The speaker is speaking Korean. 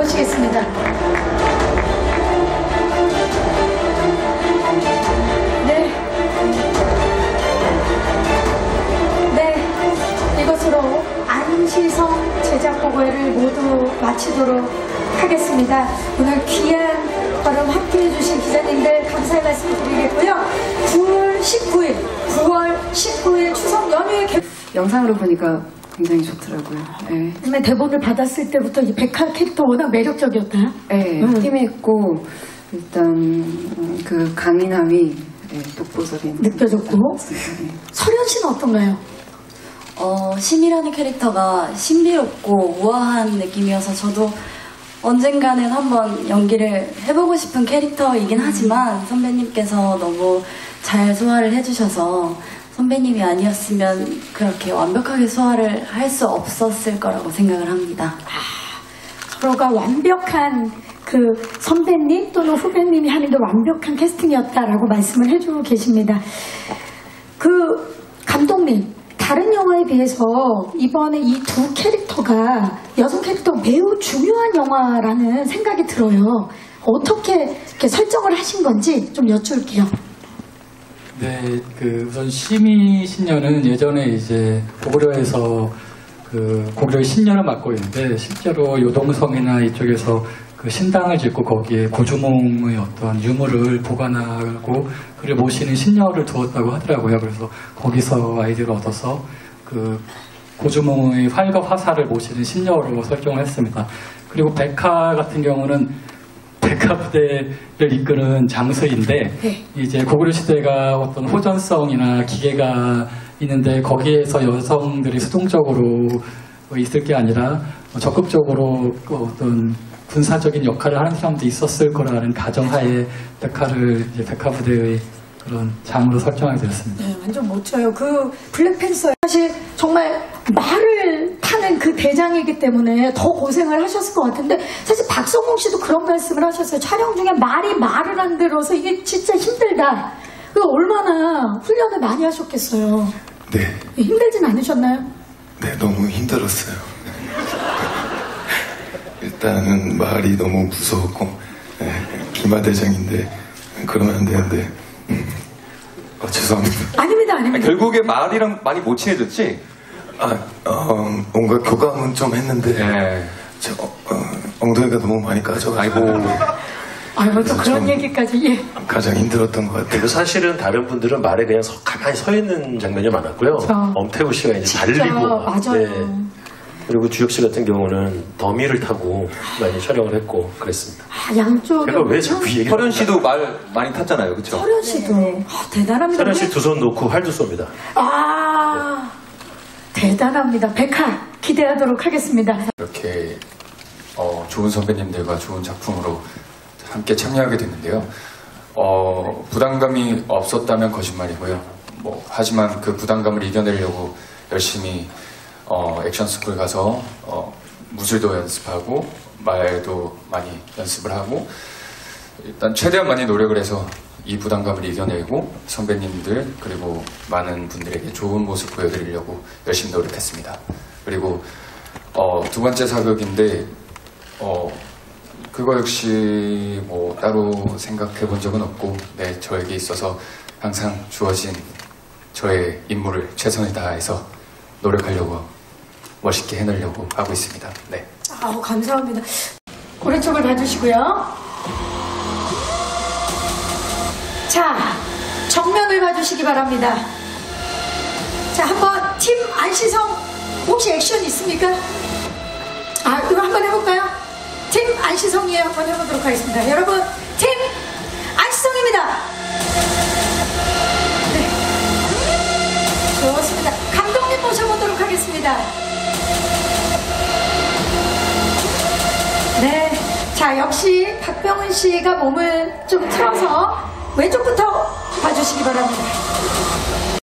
모시겠습니다. 네, 이것으로 안시성 제작보고회를 모두 마치도록 하겠습니다. 오늘 귀한 발언 함께해 주신 기자님들 감사의 말씀 드리겠고요. 9월 19일 추석 연휴에 영상으로 보니까 굉장히 좋더라고요. 네. 처음에 대본을 받았을 때부터 이 백화 캐릭터 워낙 매력적이었다. 네, 힘이 있고 일단 그 강인함이 독보적인 느껴졌고. 네. 설현 씨는 어떤가요? 심이라는 캐릭터가 신비롭고 우아한 느낌이어서 저도 언젠가는 한번 연기를 해보고 싶은 캐릭터이긴 하지만 선배님께서 너무 잘 소화를 해주셔서 선배님이 아니었으면 그렇게 완벽하게 소화를 할 수 없었을 거라고 생각을 합니다. 서로가 완벽한 그 선배님 또는 후배님이 하는 게 완벽한 캐스팅이었다라고 말씀을 해주고 계십니다. 그 감독님, 다른 영화에 비해서 이번에 이 두 캐릭터가 여성 캐릭터가 매우 중요한 영화라는 생각이 들어요. 어떻게 이렇게 설정을 하신 건지 좀 여쭐게요. 네, 우선 심의 신녀는 예전에 이제 고구려에서 고구려의 신녀를 맡고 있는데 실제로 요동성이나 이쪽에서 그 신당을 짓고 거기에 고주몽의 어떤 유물을 보관하고 그를 모시는 신녀를 두었다고 하더라고요. 그래서 거기서 아이디어를 얻어서 그 고주몽의 활과 화살을 모시는 신녀로 설정을 했습니다. 그리고 백화 같은 경우는 백화 부대를 이끄는 장수인데 이제 고구려 시대가 어떤 호전성이나 기계가 있는데 거기에서 여성들이 수동적으로 있을 게 아니라 적극적으로 어떤 군사적인 역할을 하는 사람도 있었을 거라는 가정하에 백화를 이제 백화 부대의 그런 장으로 설정하게 되었습니다. 네, 완전 멋져요. 그 블랙팬서 사실 정말 말을 타는 그 대장이기 때문에 더 고생을 하셨을 것 같은데 사실 박성웅 씨도 그런 말씀을 하셨어요. 촬영 중에 말을 안 들어서 이게 진짜 힘들다. 그 얼마나 훈련을 많이 하셨겠어요. 네. 힘들진 않으셨나요? 네, 너무 힘들었어요. 일단은 말이 너무 무서웠고 기마대장인데 그러면 안 되는데 죄송합니다. 아닙니다. 결국에 말이랑 많이 못 친해졌지? 뭔가 교감은 좀 했는데 네. 엉덩이가 너무 많이 까져가지고 아이고 또 그런 얘기까지. 가장 힘들었던 것 같아요. 그리고 사실은 다른 분들은 말에 그냥 가만히 서 있는 장면이 많았고요. 엄태우 씨가 이제 달리고 맞아요. 그리고 주혁 씨 같은 경우는 더미를 타고 많이 촬영을 했고 그랬습니다. 양쪽에 제가 왜 자꾸 얘기를 설현 씨도 말 많이 탔잖아요, 그렇죠? 설현 씨도 대단합니다. 설현 씨 두 손 놓고 활도 쏩니다. 대단합니다. 백화 기대하도록 하겠습니다. 이렇게 좋은 선배님들과 좋은 작품으로 함께 참여하게 됐는데요. 부담감이 없었다면 거짓말이고요. 하지만 그 부담감을 이겨내려고 열심히 액션 스쿨 가서 무술도 연습하고 말도 많이 연습을 하고 일단 최대한 많이 노력을 해서 이 부담감을 이겨내고 선배님들 그리고 많은 분들에게 좋은 모습 보여드리려고 열심히 노력했습니다. 그리고 두 번째 사극인데 그거 역시 따로 생각해 본 적은 없고 저에게 있어서 항상 주어진 저의 임무를 최선을 다해서 노력하려고 멋있게 해내려고 하고 있습니다. 네. 감사합니다. 오른쪽을 봐주시고요. 자, 정면을 봐주시기 바랍니다. 자, 한번 팀 안시성 혹시 액션 있습니까? 이거 한번 해볼까요? 팀 안시성이에요. 한번 해보도록 하겠습니다. 여러분, 팀 안시성입니다. 네. 좋습니다. 감독님 모셔보도록 하겠습니다. 네. 자, 역시 박병은 씨가 몸을 좀 틀어서 왼쪽부터 봐주시기 바랍니다.